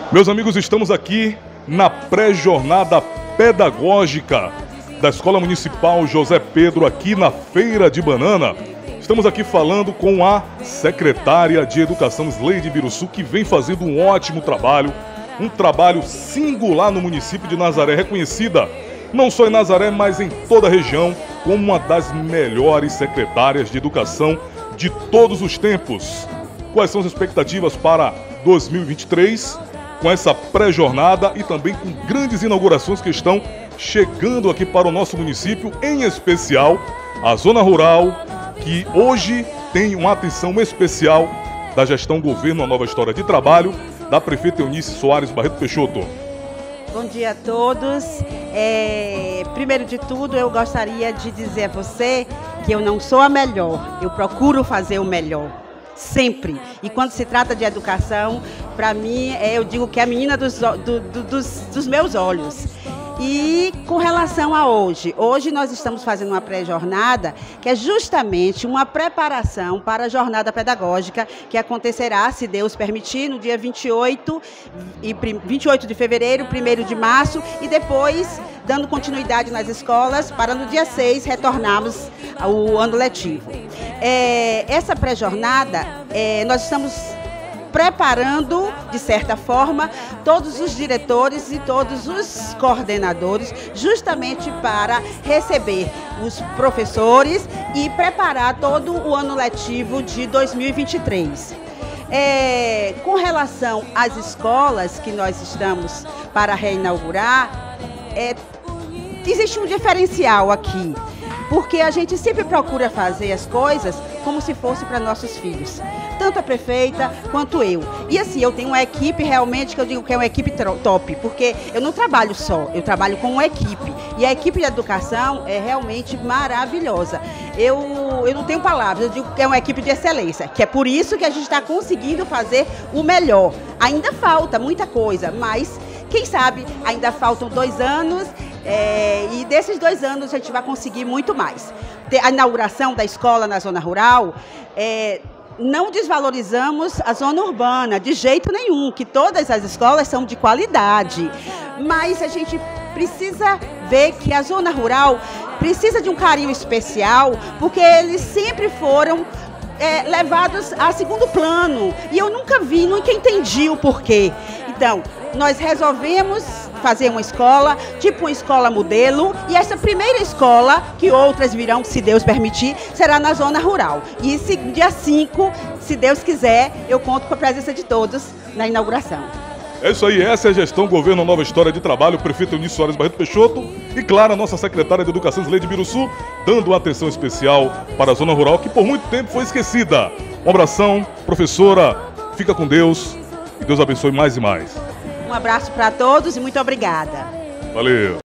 Meus amigos, estamos aqui na pré-jornada pedagógica da Escola Municipal José Pedro, aqui na Feira de Banana. Estamos aqui falando com a secretária de Educação, Sleide Biruçu, que vem fazendo um ótimo trabalho, um trabalho singular no município de Nazaré, reconhecida não só em Nazaré, mas em toda a região, como uma das melhores secretárias de educação de todos os tempos. Quais são as expectativas para 2023, com essa pré-jornada e também com grandes inaugurações que estão chegando aqui para o nosso município, em especial a zona rural, que hoje tem uma atenção especial da gestão Governo A Nova História de Trabalho, da prefeita Eunice Soares Barreto Peixoto. Bom dia a todos. Primeiro de tudo, eu gostaria de dizer a você que eu não sou a melhor, eu procuro fazer o melhor, sempre. E quando se trata de educação, para mim, eu digo que é a menina dos meus olhos. E com relação a hoje nós estamos fazendo uma pré-jornada que é justamente uma preparação para a jornada pedagógica que acontecerá, se Deus permitir, no dia 28 de fevereiro, 1º de março e depois dando continuidade nas escolas para no dia 6 retornarmos ao ano letivo. Essa pré-jornada, nós estamos preparando, de certa forma, todos os diretores e todos os coordenadores, justamente para receber os professores e preparar todo o ano letivo de 2023. Com relação às escolas que nós estamos para reinaugurar, existe um diferencial aqui, porque a gente sempre procura fazer as coisas como se fosse para nossos filhos, tanto a prefeita quanto eu. E assim, eu tenho uma equipe realmente que eu digo que é uma equipe top, porque eu não trabalho só, eu trabalho com uma equipe. E a equipe de educação é realmente maravilhosa. Eu não tenho palavras, eu digo que é uma equipe de excelência, que é por isso que a gente está conseguindo fazer o melhor. Ainda falta muita coisa, mas quem sabe ainda faltam 2 anos, e desses 2 anos a gente vai conseguir muito mais. A inauguração da escola na zona rural, não desvalorizamos a zona urbana, de jeito nenhum, que todas as escolas são de qualidade. Mas a gente precisa ver que a zona rural precisa de um carinho especial, porque eles sempre foram levados a segundo plano. E eu nunca entendi o porquê. Então, nós resolvemos fazer uma escola, tipo uma escola modelo, e essa primeira escola, que outras virão, se Deus permitir, será na zona rural. E dia 5, se Deus quiser, eu conto com a presença de todos na inauguração. É isso aí, essa é a gestão Governo A Nova História de Trabalho, o prefeito Eunice Soares Barreto Peixoto e, claro, a nossa secretária de Educação, Sleide Biruçu, dando uma atenção especial para a zona rural, que por muito tempo foi esquecida. Um abração, professora, fica com Deus e Deus abençoe mais e mais. Um abraço para todos e muito obrigada. Valeu.